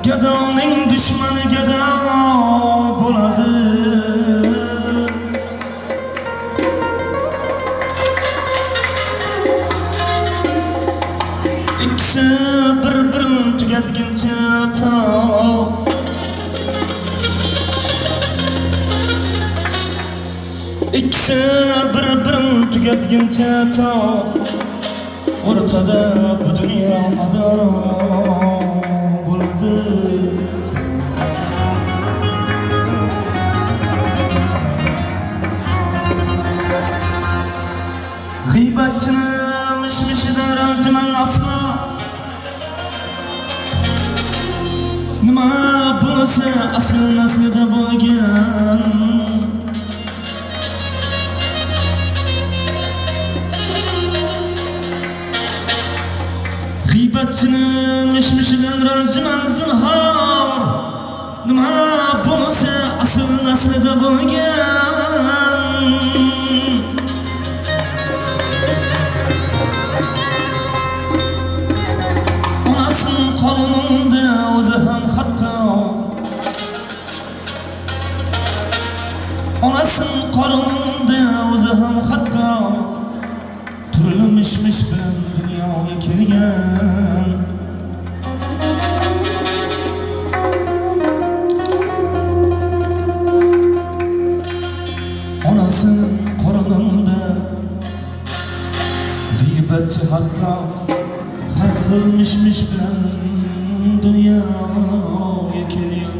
Gadoning dushmani gado bo'ladi. İkisi bir-birini tugatguncha to İkisi bir-birini tugatguncha to o'rtada bu dunyo ado bo'ladi. G'iybatchini mishmishidan ranjiman aslo. Nima bunisi asl naslida bo'lgan. G'iybatchini mishmishidan ranjiman zinhor. Nima bunisi asl naslida bo'lgan. Onasini qornida o'zi ham hatto. Onasini qornida o'zi ham hatto. Turli mishmish bilan dunyoga kelgan. Onasini qornida g'iybatchi hatto har xil mishmish bilan dunyoga kelgan.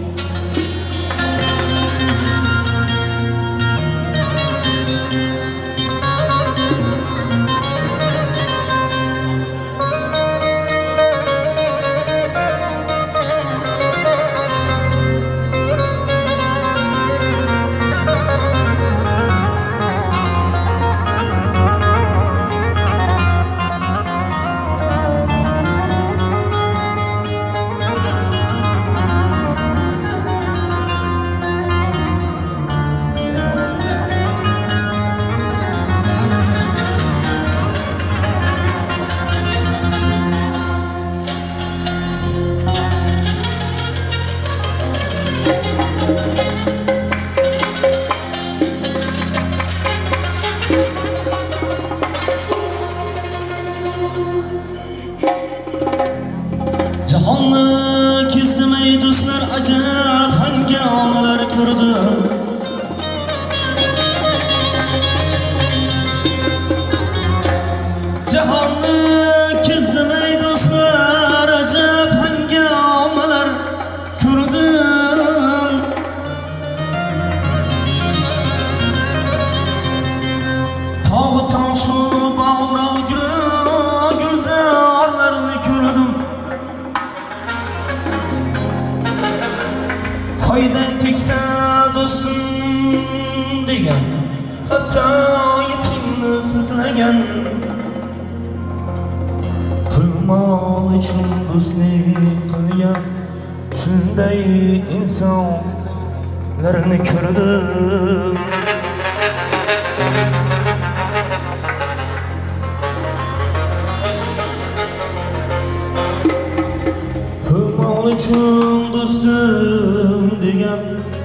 Jahonni kezdimay do'stlar, ajab hangomalar ko'rdim. Jahonni kezdimay do'stlar, ajab hangomalar ko'rdim. Tog' toshi bag'rog' gulzorlarni ko'rdim. Foydang tegsa do'stim degan, hatto yetimni sizlagan. Pul mol uchun do'stlik qilgan shunday insonlarni ko'rdim. Pul mol uchun do'stim degan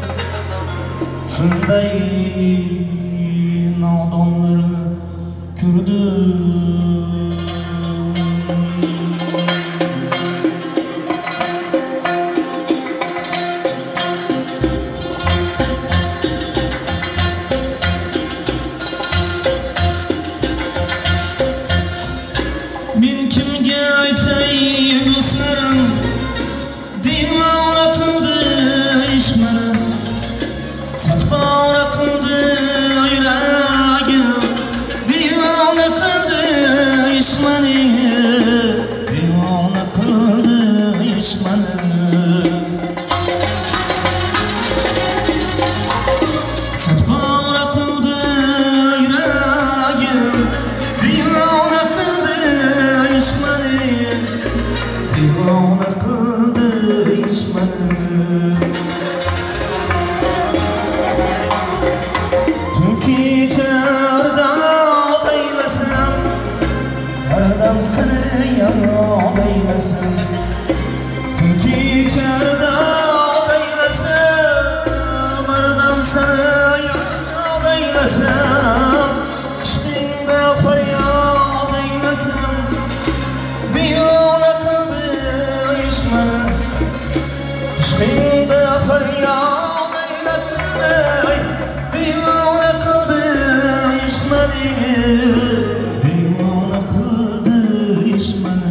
shunday nodonlarni ko'rdim. Men kimga aytay do'stlarim, divona qildi ish meni. Satqora qildi yuragim, divona qildi ish meni. Divona qildi ish meni. Satqora qildi yuragim, divona qildi ish meni. Divona qildi ish meni. Seni yar eylesin. Türkiye ishmani ishqingda faryod eylasin devona qildi ishmani devona qildi ishmani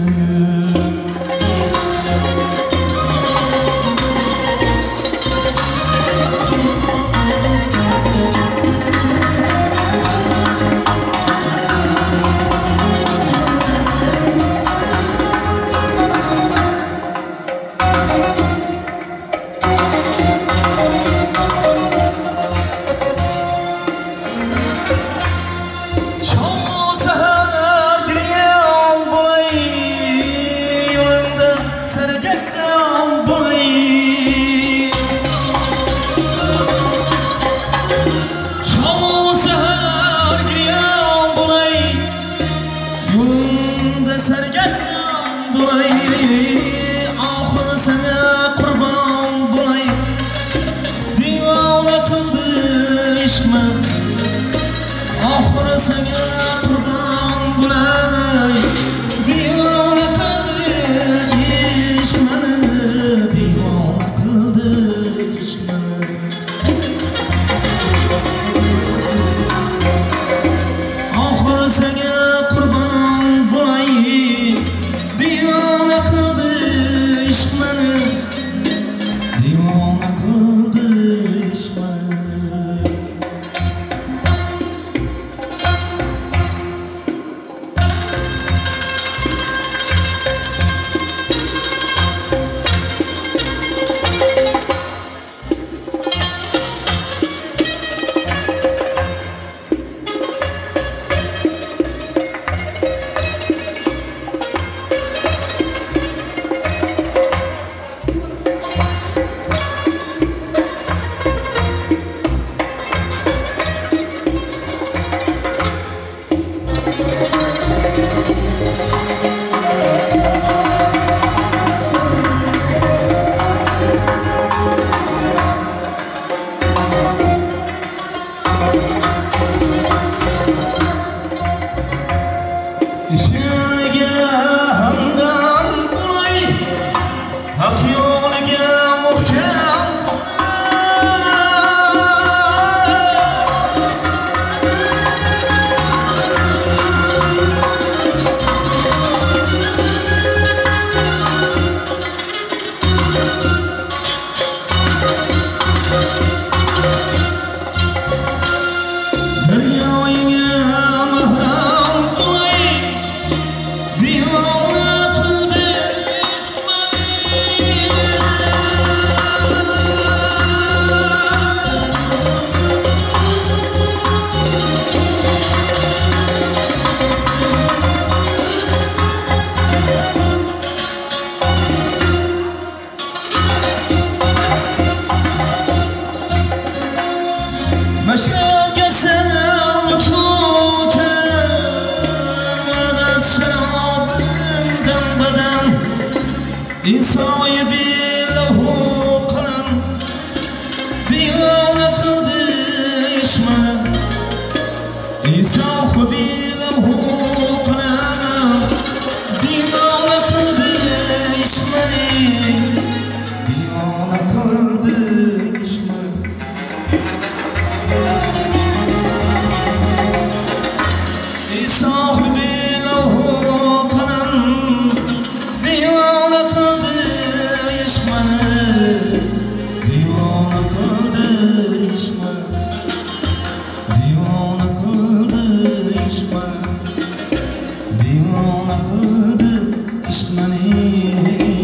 Devona qildi ishq mani